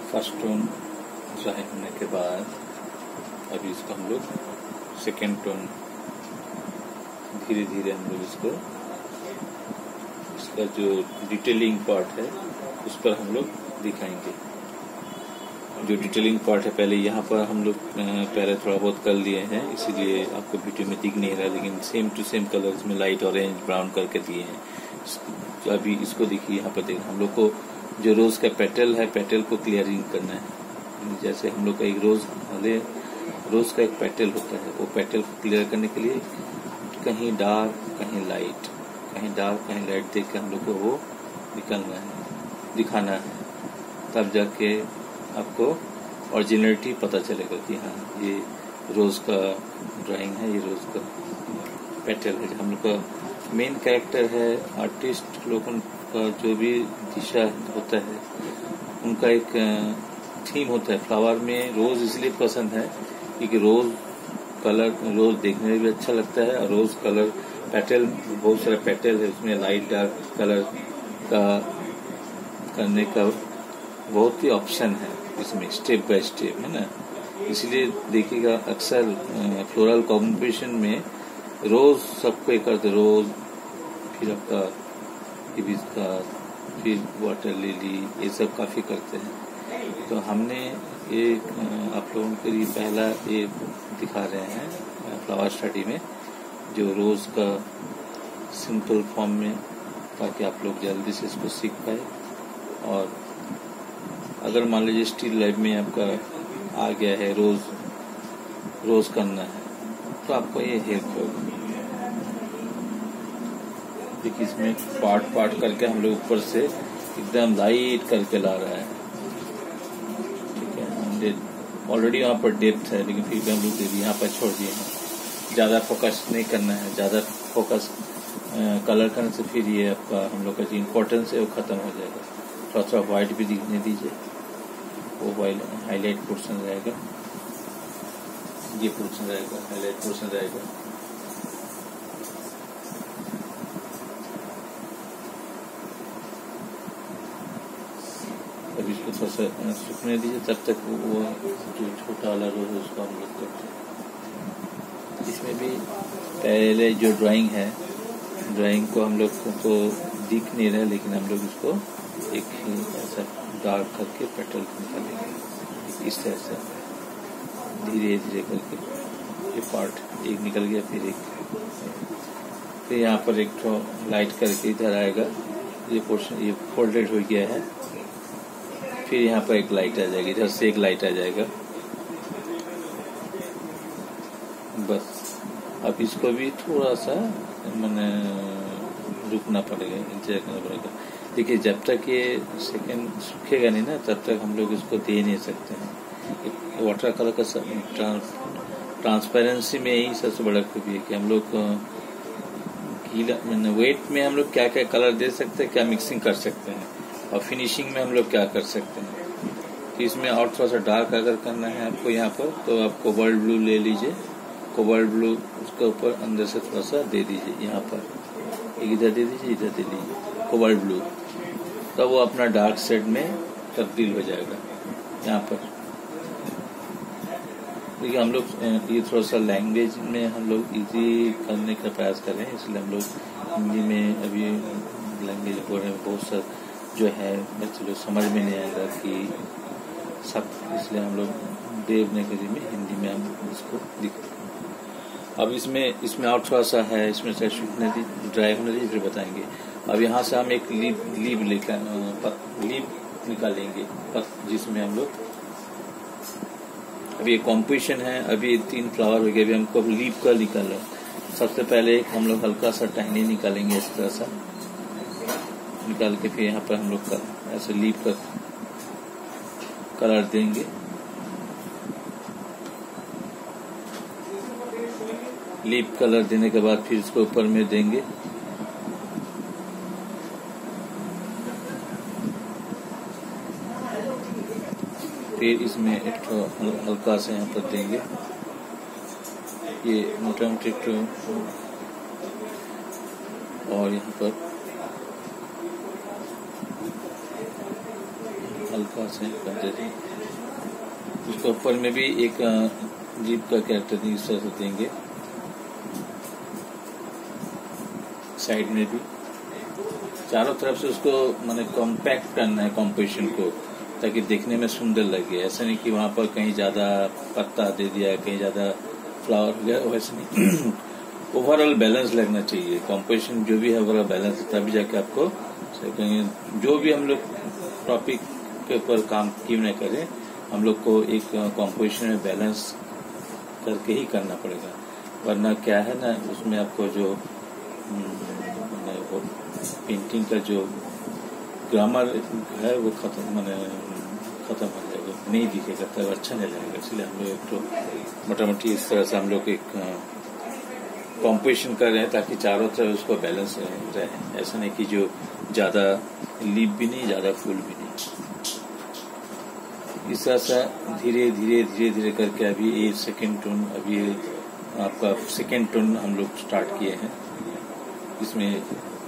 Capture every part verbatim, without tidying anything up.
First tone dry होने के बाद अभी इसको हम लोग सेकेंड टोन धीरे धीरे हम लोग इसको इसका जो डिटेलिंग पार्ट है उस पर हम लोग दिखाएंगे। जो डिटेलिंग पार्ट है पहले यहाँ पर हम लोग पहले थोड़ा बहुत कर लिए हैं, इसीलिए आपको वीडियो में दिख नहीं रहा, लेकिन सेम टू सेम कलर्स में लाइट ऑरेंज ब्राउन करके दिए हैं। अभी इसको देखिए, यहाँ पर देखिए हम लोग को जो रोज का पेटल है, पेटल को क्लियरिंग करना है। जैसे हम लोग का एक रोज वाले रोज का एक पेटल होता है, वो पेटल को क्लियर करने के लिए कहीं डार्क कहीं लाइट कहीं डार्क कहीं लाइट देख के हम लोग को वो निकलना है, दिखाना है, तब जाके आपको ओरिजिनलिटी पता चलेगा कि हाँ ये रोज का ड्राइंग है, ये रोज का पेटल है। हम लोग का मेन कैरेक्टर है, आर्टिस्ट लोगों का जो भी दिशा होता है उनका एक थीम होता है। फ्लावर में रोज इसलिए पसंद है क्योंकि रोज कलर रोज देखने में भी अच्छा लगता है, और रोज कलर पेटल बहुत सारे पेटल है, उसमें लाइट डार्क कलर का करने का बहुत ही ऑप्शन है इसमें, स्टेप बाय स्टेप है ना। इसलिए देखिएगा अक्सर फ्लोरल कॉम्बिनेशन में रोज सबको एक करते, रोज फिर आपका हिबिस्का फिर वाटर लिली, ये सब काफी करते हैं। तो हमने ये आप लोगों के लिए पहला ये दिखा रहे हैं फ्लावर स्टडी में, जो रोज का सिंपल फॉर्म में, ताकि आप लोग जल्दी से इसको सीख पाए। और अगर मान लीजिए स्टिल लाइफ में आपका आ गया है रोज रोज करना है तो आपको ये हेल्प होगा। देखिए इसमें पार्ट पार्ट करके हम लोग ऊपर से एकदम लाइट करके ला रहा है, ठीक है। ऑलरेडी वहाँ पर डेप्थ है, लेकिन फिर भी हम लोग यहाँ पर छोड़ दिए हैं। ज़्यादा फोकस नहीं करना है, ज़्यादा फोकस कलर करने से फिर ये आपका हम लोग का जो इम्पोर्टेंस है वो खत्म हो जाएगा। थोड़ा थोड़ा व्हाइट भी दिखने दीजिए, वो वाइट हाईलाइट पोर्शन रहेगा, ये पोर्शन रहेगा, हाईलाइट पोर्शन रहेगा। अब इसको थोड़ा सा सूखने दीजिए, तब तक वो जो छोटा वाला रोज है उसको हम लोग करते हैं। इसमें भी पहले जो ड्राइंग है, ड्राइंग को हम लोग को तो दिख नहीं रहा, लेकिन हम लोग इसको एक ऐसा डार्क करके पेटल निकालेंगे इस तरह से, धीरे धीरे करके। ये पार्ट एक निकल गया, फिर एक, फिर यहाँ पर एक तो लाइट करके इधर आएगा, ये पोर्शन ये फोल्डेड हो गया है, फिर यहाँ पर एक लाइट आ जाएगी, इधर से एक लाइट आ जाएगा। बस अब इसको भी थोड़ा सा मैंने रुकना पड़ेगा, इंतजार करना पड़ेगा। देखिए जब तक ये सेकेंड सूखेगा नहीं ना, तब तक हम लोग इसको दे नहीं सकते हैं। वाटर कलर का ट्रांस, ट्रांसपेरेंसी में यही सबसे बड़ा खूबी है कि हम लोग गीला मैंने वेट में हम लोग क्या क्या कलर दे सकते हैं, क्या मिक्सिंग कर सकते हैं, और फिनिशिंग में हम लोग क्या कर सकते हैं। तो इसमें और थोड़ा सा डार्क अगर करना है आपको यहाँ पर, तो आप कोबाल्ट ब्लू ले लीजिए, कोबाल्ट ब्लू उसके ऊपर अंदर से थोड़ा सा दे दीजिए, यहाँ पर एक इधर दे दीजिए, इधर दे दीजिए कोबाल्ट ब्लू, तब वो अपना डार्क शेड में तब्दील हो जाएगा। यहाँ पर देखिए हम लोग ये थोड़ा सा लैंग्वेज में हम लोग इजी करने का प्रयास कर रहे हैं, इसलिए हम लोग हिंदी में अभी लैंग्वेज बोल रहे हैं बहुत सा जो है बच्चे लोग समझ में नहीं आएगा कि सब, इसलिए हम लोग देवनागरी में हिंदी में हम इसको दिखाते हैं। अब इसमें इसमें और थोड़ा सा है, इसमें से सूखने दी, ड्राई होने दीजिए, फिर बताएंगे। अब यहाँ से हम एक लीप लीप लेकर लीप निकालेंगे, जिसमें हम लोग अभी ये कॉम्पोजिशन है, अभी तीन फ्लावर हो गए, अभी हमको लीप का निकालना है। सबसे पहले एक हम लोग हल्का सा टहनी निकालेंगे, इस तरह सा निकाल के फिर यहाँ पर हम लोग का ऐसे लीप का कलर देंगे। लीप कलर देने के बाद फिर इसको ऊपर में देंगे, फिर इसमें एक तो हल्का से यहाँ पर देंगे, ये मोटा मोटी तो, और यहाँ पर हल्का से कर देते हैं। उसके ऊपर में भी एक जीप का कैरेक्टर इस तरह से देंगे, साइड में भी चारों तरफ से उसको मैंने कॉम्पैक्ट करना है कॉम्पोजिशन को, ताकि देखने में सुंदर लगे। ऐसा नहीं कि वहां पर कहीं ज्यादा पत्ता दे दिया, कहीं ज्यादा फ्लावर हो गया, वैसे नहीं। ओवरऑल बैलेंस लगना चाहिए कॉम्पोजिशन, जो भी है ओवरऑल बैलेंस, तभी जाके आपको कहेंगे। जो भी हम लोग टॉपिक के ऊपर काम क्यों न करें, हम लोग को एक कॉम्पोजिशन में बैलेंस करके ही करना पड़ेगा, वरना क्या है ना, उसमें आपको जो वो पेंटिंग का जो ग्रामर है वो खत्म मैंने खत्म हो जाएगा, नहीं दिखेगा, तब अच्छा नहीं लगेगा। इसलिए हम लोग एक तो मोटा मोटी इस तरह से हम लोग एक कॉम्पोजिशन कर रहे हैं, ताकि चारों तरफ उसको बैलेंस रहे। ऐसा नहीं कि जो ज्यादा लीप भी नहीं, ज्यादा फूल भी नहीं। इस तरह से धीरे धीरे धीरे धीरे करके अभी ये सेकेंड टोन, अभी आपका सेकेंड टोन हम लोग स्टार्ट किए हैं। इसमें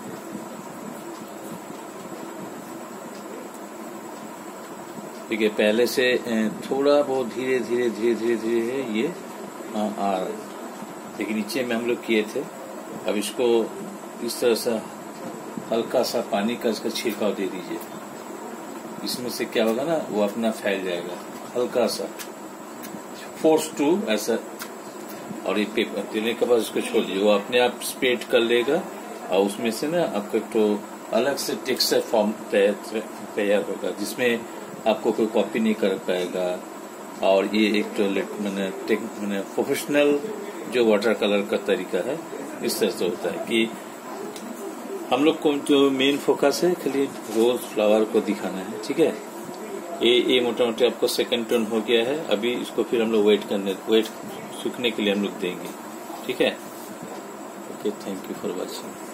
ठीक है, पहले से थोड़ा बहुत धीरे धीरे धीरे धीरे धीरे है ये आ, आ लेकिन नीचे में हम लोग किए थे। अब इसको इस तरह से हल्का सा पानी का इसका छिड़काव दे दीजिए। इसमें से क्या होगा ना, वो अपना फैल जाएगा हल्का सा, फोर्स टू ऐसा। और ये पेपर देने के बाद इसको छोड़ दीजिए, वो अपने आप स्प्रेड कर लेगा और उसमें से ना आपका तो अलग से टेक्सचर फॉर्म तैयार होगा, जिसमें आपको कोई कॉपी नहीं कर पाएगा। और ये एक तो मैंने मैंने प्रोफेशनल जो वाटर कलर का तरीका है, इस तरह से होता है कि हम लोग को जो मेन फोकस है खाली रोज फ्लावर को दिखाना है। ठीक है, ये ये मोटा मोटी आपको सेकंड टोन हो गया है। अभी इसको फिर हम लोग वेट करने वेट सूखने के लिए हम लोग देंगे। ठीक है, okay, thank you for watching.